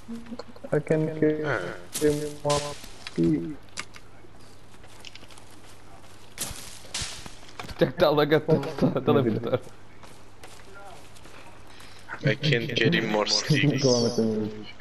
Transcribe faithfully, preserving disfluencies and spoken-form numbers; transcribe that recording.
I can Ah, carry more speed. Jack dá lagarto teleportar. I can't carry more sticks. Go on with the move.